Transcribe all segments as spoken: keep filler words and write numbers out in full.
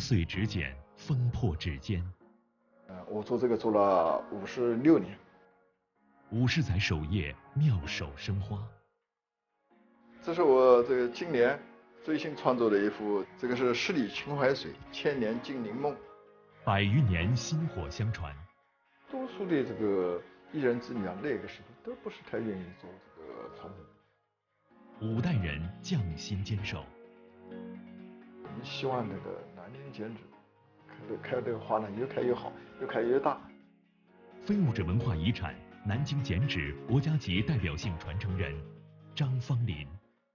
岁执减，风破指尖。 呃，我做这个做了五十六年。 五十载守业，妙手生花。 这是我这个今年最新创作的一幅，这个是十里秦淮水，千年金陵梦。 百余年薪火相传。 多数的这个一人子女啊，那个时候都不是太愿意做这个传统。 五代人匠心坚守。 希望那个南京剪纸开的开这个花呢，越开越好，越开越大。 非物质文化遗产南京剪纸国家级代表性传承人张芳林。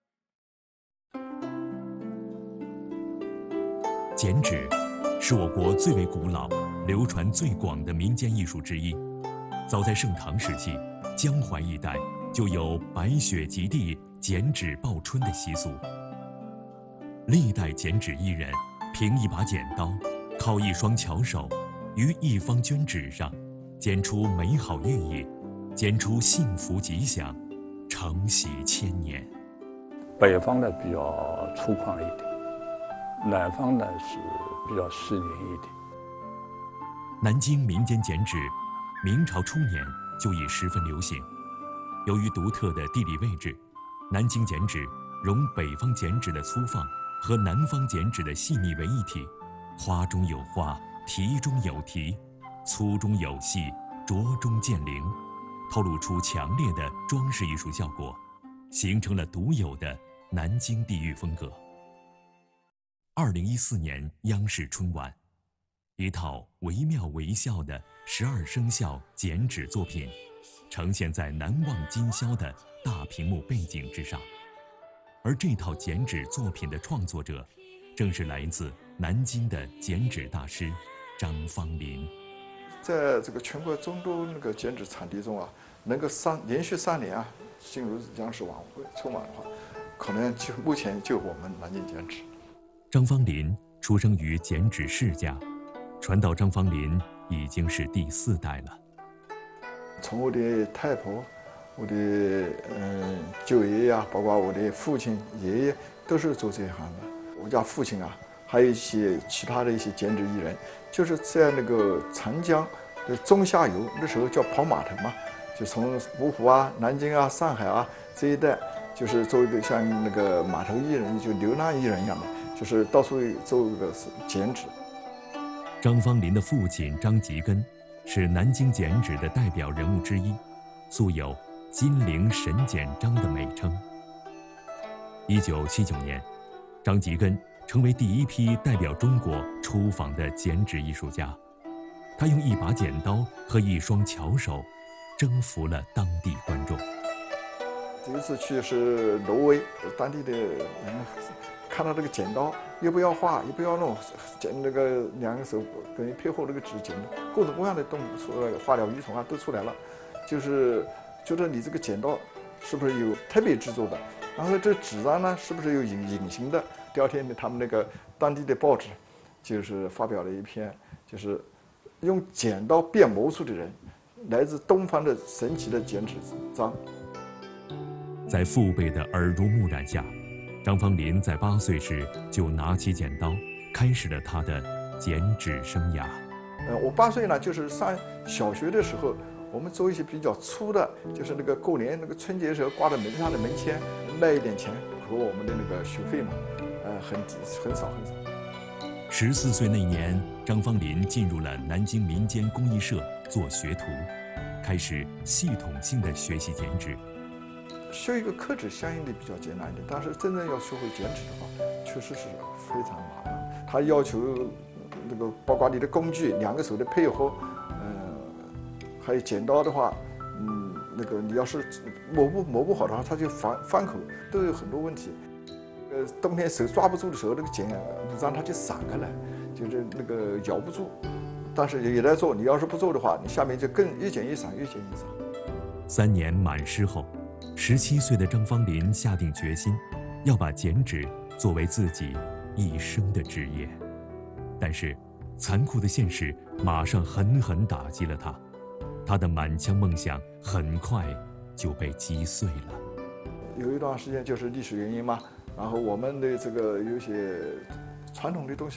剪纸是我国最为古老、流传最广的民间艺术之一。早在盛唐时期，江淮一带就有白雪及地、剪纸报春的习俗。历代剪纸艺人凭一把剪刀，靠一双巧手，于一方绢纸上剪出美好寓意，剪出幸福吉祥，承袭千年。 北方呢比较粗犷一点，南方呢是比较细腻一点。 南京民间剪纸，明朝初年就已十分流行。由于独特的地理位置，南京剪纸融北方剪纸的粗放和南方剪纸的细腻为一体，花中有花，题中有题，粗中有细，拙中见灵，透露出强烈的装饰艺术效果，形成了独有的南京地域风格。二零一四年央视春晚，一套惟妙惟肖的十二生肖剪纸作品，呈现在难忘今宵的大屏幕背景之上。而这套剪纸作品的创作者，正是来自南京的剪纸大师张芳林。 在这个全国众多那个剪纸产地中啊，能够三连续三年啊进入央视晚会春晚的话，可能就目前就我们南京剪纸。 张芳林出生于剪纸世家，传到张芳林已经是第四代了。 从我的太婆、我的嗯舅爷呀，包括我的父亲、爷爷，都是做这一行的。我家父亲啊，还有一些其他的一些剪纸艺人，就是在那个长江的中下游，那时候叫跑码头嘛，就从芜湖啊、南京啊、上海啊这一带，就是做一个像那个码头艺人，就流浪艺人一样的，就是到处做一个剪纸。 张芳林的父亲张吉根是南京剪纸的代表人物之一，素有“金陵神剪张”的美称。一九七九年，张吉根成为第一批代表中国出访的剪纸艺术家。他用一把剪刀和一双巧手，征服了当地观众。 这一次去是挪威，当地的人看到这个剪刀，也不要画，也不要弄，剪那个两个手等于配合那个纸剪的各种各样的动物出来，花鸟鱼虫啊都出来了，就是觉得你这个剪刀是不是有特别制作的，然后这纸上呢是不是有隐隐形的？第二天呢，他们那个当地的报纸就是发表了一篇，就是用剪刀变魔术的人，来自东方的神奇的剪纸张。 在父辈的耳濡目染下，张芳林在八岁时就拿起剪刀，开始了他的剪纸生涯。 呃，我八岁呢，就是上小学的时候，我们做一些比较粗的，就是那个过年那个春节的时候挂在门上的门签，卖一点钱和我们的那个学费嘛，呃，很很少很少。 十四岁那年，张芳林进入了南京民间工艺社做学徒，开始系统性的学习剪纸。 学一个刻纸相应的比较简单一点，但是真正要学会剪纸的话，确实是非常麻烦。它要求那个包括你的工具，两个手的配合，呃，还有剪刀的话，嗯，那个你要是磨不磨不好的话，它就翻翻口，都有很多问题。呃，冬天手抓不住的时候，那个剪让它就散开来，就是那个咬不住。但是也在做，你要是不做的话，你下面就更越剪越散，越剪越散。 三年满师后，十七岁的张芳林下定决心，要把剪纸作为自己一生的职业。但是，残酷的现实马上狠狠打击了他，他的满腔梦想很快就被击碎了。 有一段时间就是历史原因嘛，然后我们的这个有些传统的东西啊，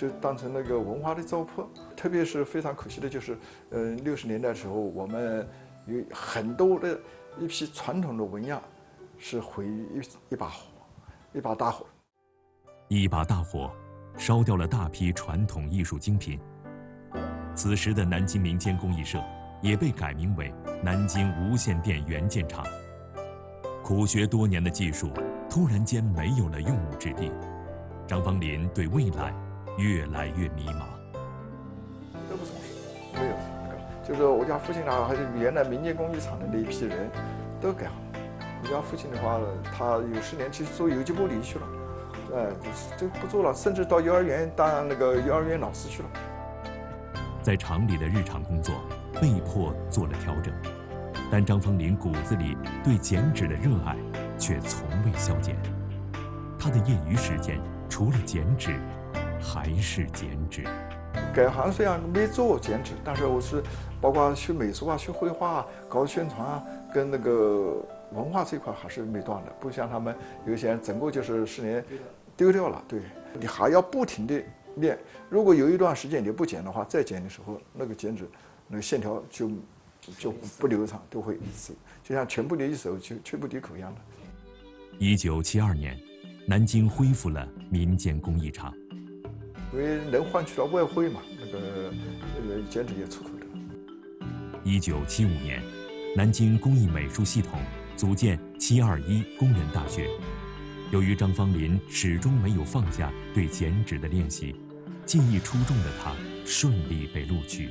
就当成那个文化的糟粕。特别是非常可惜的就是，嗯、呃，六十年代的时候，我们有很多的一批传统的纹样是毁于一一把火，一把大火。 一把大火烧掉了大批传统艺术精品。此时的南京民间工艺社也被改名为南京无线电元件厂。苦学多年的技术突然间没有了用武之地，张方林对未来越来越迷茫。 都不从事，没有那个，就是我家父亲啊，还是原来民间工艺厂的那一批人，都改行。我家父亲的话，他有十年去做有机玻璃去了，哎，就不做了，甚至到幼儿园当那个幼儿园老师去了。 在厂里的日常工作被迫做了调整，但张方林骨子里对剪纸的热爱却从未消减。他的业余时间除了剪纸，还是剪纸。 改行虽然没做剪纸，但是我是包括学美术啊、学绘画啊、搞宣传啊，跟那个文化这一块还是没断的。不像他们有些人整个就是十年丢掉了，对，你还要不停的练。如果有一段时间你不剪的话，再剪的时候，那个剪纸那个线条就就不流畅，都会死，就像拳不离手，就拳不离口一样的。 一九七二年，南京恢复了民间工艺厂， 因为能换取到外汇嘛，那个呃剪纸也出口的。 一九七五年，南京工艺美术系统组建七二一工人大学。由于张方林始终没有放下对剪纸的练习，技艺出众的他顺利被录取。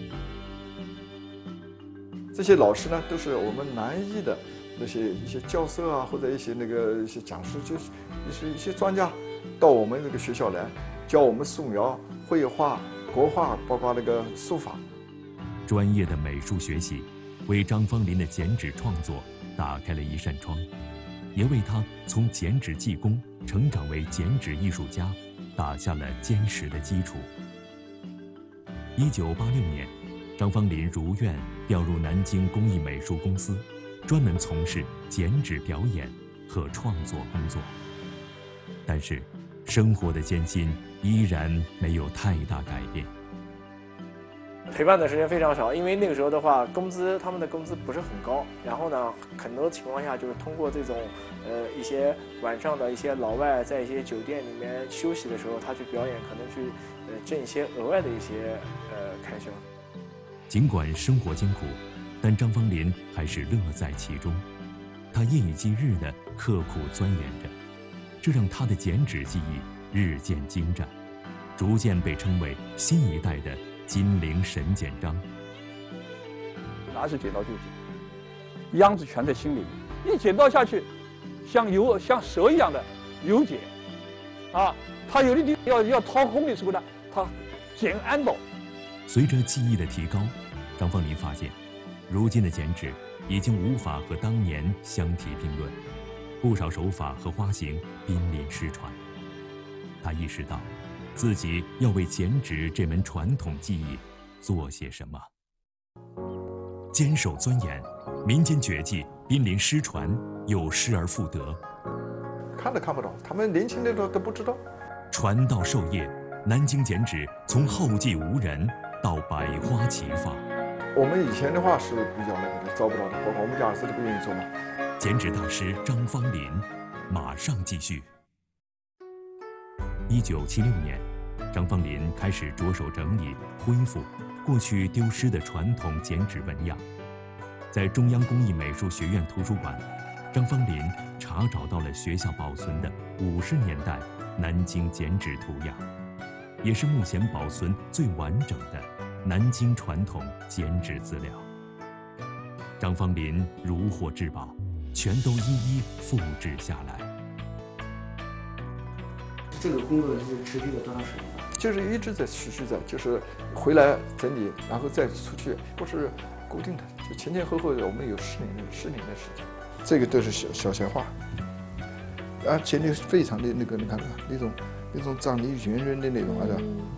这些老师呢，都是我们南艺的那些一些教授啊，或者一些那个一些讲师，就是一些一些专家，到我们这个学校来教我们素描、绘画、国画，包括那个书法。 专业的美术学习，为张方林的剪纸创作打开了一扇窗，也为他从剪纸技工成长为剪纸艺术家打下了坚实的基础。一九八六年，张方林如愿调入南京工艺美术公司，专门从事剪纸表演和创作工作。但是，生活的艰辛依然没有太大改变。 陪伴的时间非常少，因为那个时候的话，工资他们的工资不是很高。然后呢，很多情况下就是通过这种，呃，一些晚上的一些老外在一些酒店里面休息的时候，他去表演，可能去呃挣一些额外的一些呃开销。 尽管生活艰苦，但张方林还是乐在其中。他夜以继日地刻苦钻研着，这让他的剪纸技艺日渐精湛，逐渐被称为新一代的金陵神剪章。 拿起剪刀就剪，秧子全在心里面，一剪刀下去，像游像蛇一样的游剪，啊，他有的地要要掏空的时候呢，他剪按倒。 随着技艺的提高，张方林发现，如今的剪纸已经无法和当年相提并论，不少手法和花型濒临失传。他意识到，自己要为剪纸这门传统技艺做些什么。坚守钻研，民间绝技濒临失传，又失而复得。 看都看不到，他们年轻的都都不知道。 传道授业，南京剪纸从后继无人到百花齐放。 我们以前的话是比较那个的，招不到的，包括我们家儿子都不愿意做嘛。 剪纸大师张方林，马上继续。一九七六年，张方林开始着手整理、恢复过去丢失的传统剪纸纹样。在中央工艺美术学院图书馆，张方林查找到了学校保存的五十年代南京剪纸图样，也是目前保存最完整的南京传统剪纸资料。张方林如获至宝，全都一一复制下来。 这个工作是持续了多长时间？ 就是一直在持续在，就是回来整理，然后再出去，不是固定的，就前前后后我们有十年的十年的时间。这个都是小小闲画，而且那非常的那个，你看看那种那种张力圆润的那种啊的，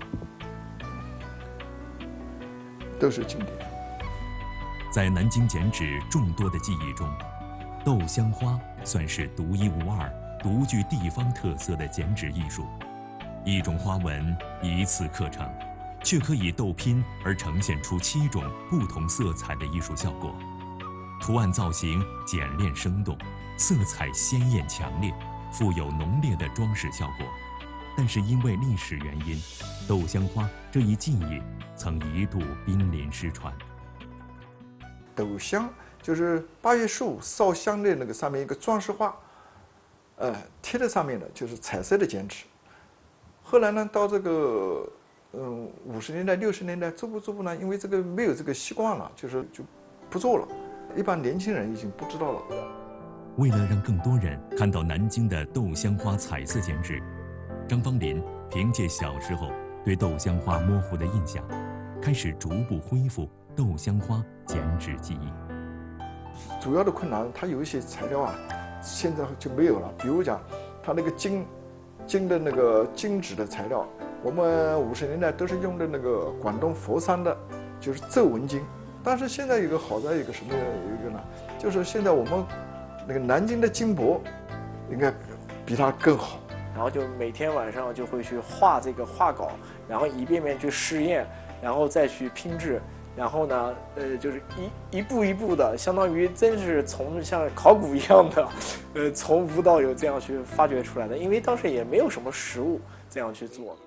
都是经典。 在南京剪纸众多的技艺中，豆香花算是独一无二、独具地方特色的剪纸艺术。 一种花纹一次刻成，却可以斗拼而呈现出七种不同色彩的艺术效果。图案造型简练生动，色彩鲜艳强烈，富有浓烈的装饰效果。但是因为历史原因，豆香花这一技艺曾一度濒临失传。 斗香就是八月十五烧香的那个上面一个装饰画，呃，贴在上面的就是彩色的剪纸。后来呢，到这个嗯五十年代、六十年代，逐步逐步呢，因为这个没有这个习惯了，就是就不做了。一般年轻人已经不知道了。 为了让更多人看到南京的豆香花彩色剪纸，张芳林凭借小时候对豆香花模糊的印象，开始逐步恢复豆香花剪纸技艺。 主要的困难，它有一些材料啊，现在就没有了。比如讲，它那个金金的那个金纸的材料，我们五十年代都是用的那个广东佛山的，就是皱纹金。但是现在有个好在一个什么有一个呢，就是现在我们那个南京的金箔，应该比它更好。 然后就每天晚上就会去画这个画稿，然后一遍遍去试验，然后再去拼制。然后呢，呃，就是一一步一步的，相当于真是从像考古一样的，呃，从无到有这样去发掘出来的。因为当时也没有什么实物这样去做。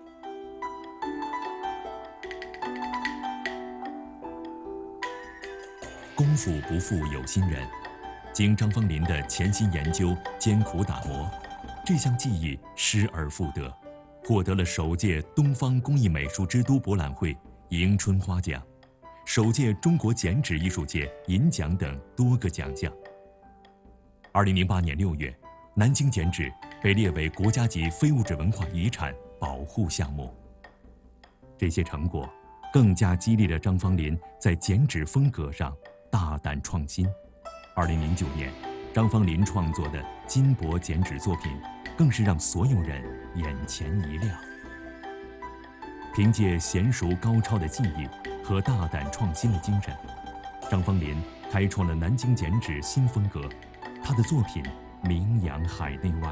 功夫不负有心人，经张芳林的潜心研究、艰苦打磨，这项技艺失而复得，获得了首届东方工艺美术之都博览会迎春花奖、首届中国剪纸艺术界银奖等多个奖项。二零零八年六月，南京剪纸被列为国家级非物质文化遗产保护项目。这些成果更加激励了张芳林在剪纸风格上大胆创新。二零零九年，张芳林创作的金箔剪纸作品，更是让所有人眼前一亮。凭借娴熟高超的技艺和大胆创新的精神，张芳林开创了南京剪纸新风格，他的作品名扬海内外。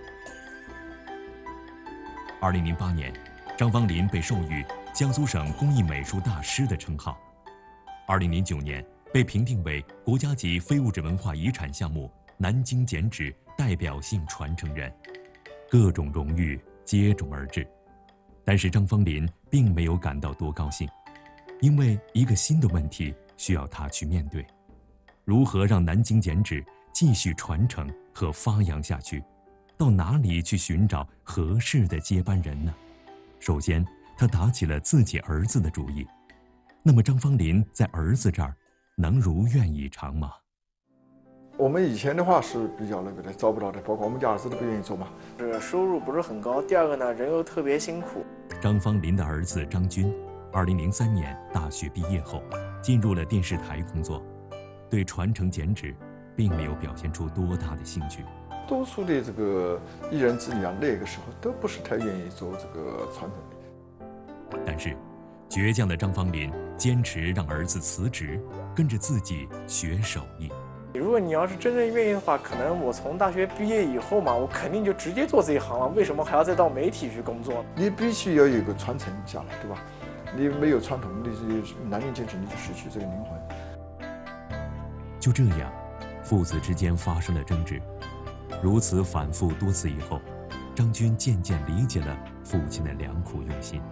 二零零八年，张芳林被授予江苏省工艺美术大师的称号。二零零九年，被评定为国家级非物质文化遗产项目南京剪纸代表性传承人，各种荣誉接踵而至。但是张芳林并没有感到多高兴，因为一个新的问题需要他去面对：如何让南京剪纸继续传承和发扬下去？到哪里去寻找合适的接班人呢？首先，他打起了自己儿子的主意。那么张芳林在儿子这儿能如愿以偿吗？ 我们以前的话是比较那个的，招不到的，包括我们家儿子都不愿意做嘛。 是收入不是很高，第二个呢，人又特别辛苦。 张芳林的儿子张军，二零零三年大学毕业后，进入了电视台工作，对传承剪纸并没有表现出多大的兴趣。 多数的这个艺人子女啊，那个时候都不是太愿意做这个传承的。 但是，倔强的张芳林坚持让儿子辞职，跟着自己学手艺。 如果你要是真正愿意的话，可能我从大学毕业以后嘛，我肯定就直接做这一行了。为什么还要再到媒体去工作？ 你必须要有一个传承下来，对吧？你没有传统，你就南京剪纸你就失去这个灵魂。 就这样，父子之间发生了争执。如此反复多次以后，张军渐渐理解了父亲的良苦用心。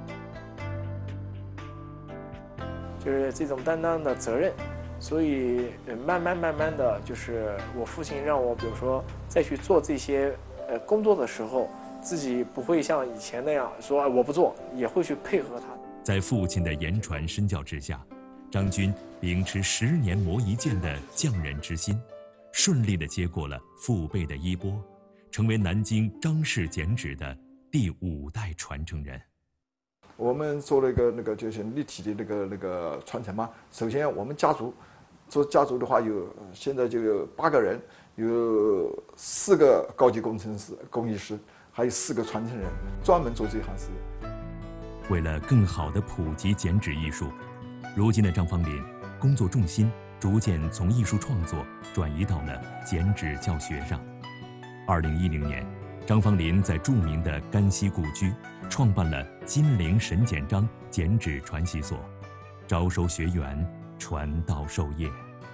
就是这种担当的责任。所以，慢慢慢慢的就是我父亲让我，比如说再去做这些呃工作的时候，自己不会像以前那样说我不做，也会去配合他。 在父亲的言传身教之下，张军秉持十年磨一剑的匠人之心，顺利地接过了父辈的衣钵，成为南京张氏剪纸的第五代传承人。 我们做了一个那个就是立体的那个那个传承嘛。首先，我们家族做家族的话有现在就有八个人，有四个高级工程师、工艺师，还有四个传承人，专门做这行事业。 为了更好地普及剪纸艺术，如今的张芳林工作重心逐渐从艺术创作转移到了剪纸教学上。二零一零年，张张方林在著名的甘溪故居创办了金陵神简章减脂传习所，招收学员，传道授业。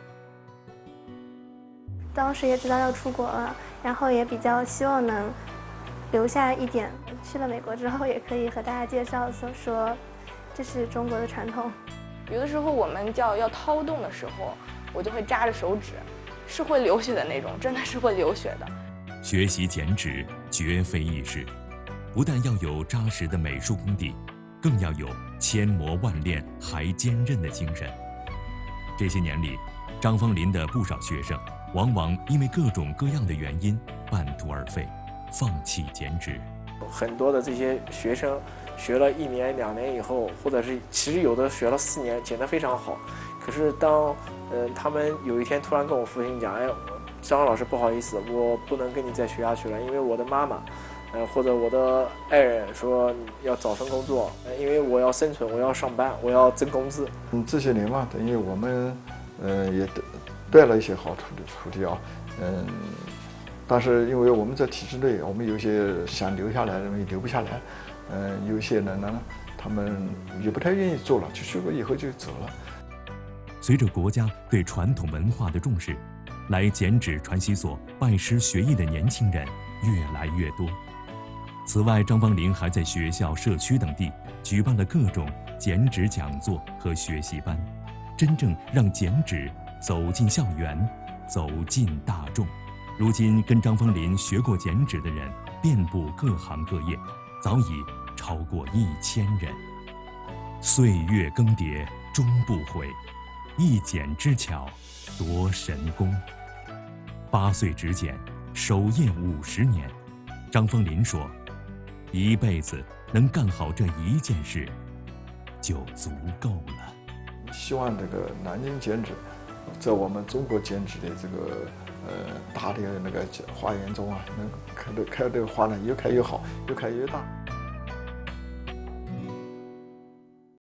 当时也知道要出国了，然后也比较希望能留下一点。去了美国之后，也可以和大家介绍说，这是中国的传统。 有的时候我们叫要掏洞的时候，我就会扎着手指，是会流血的那种，真的是会流血的。 学习减脂绝非易事，不但要有扎实的美术功底，更要有千磨万炼还坚韧的精神。这些年里，张方林的不少学生往往因为各种各样的原因半途而废，放弃减脂。 很多的这些学生学了一年两年以后，或者是其实有的学了四年，减得非常好。可是当呃他们有一天突然跟我父亲讲，哎，张老师不好意思，我不能跟你再学下去了，因为我的妈妈，呃或者我的爱人说要找份工作，呃因为我要生存，我要上班，我要挣工资。 嗯，这些年嘛，等于我们呃也得带了一些好徒弟徒弟啊，嗯。但是因为我们在体制内，我们有些想留下来的人也留不下来，嗯，有些人呢，他们也不太愿意做了，就学过以后就走了。 随着国家对传统文化的重视，来减脂传习所拜师学艺的年轻人越来越多。此外，张方林还在学校、社区等地举办了各种减脂讲座和学习班，真正让减脂走进校园，走进大众。如今跟张方林学过减脂的人遍布各行各业，早已超过一千人。岁月更迭终不悔，一减之巧夺神功。八岁只减，守业五十年。张方林说，一辈子能干好这一件事就足够了。 希望这个南京减脂在我们中国减脂的这个呃大的那个花园中啊，能开的开的花呢越开越好，越开越大。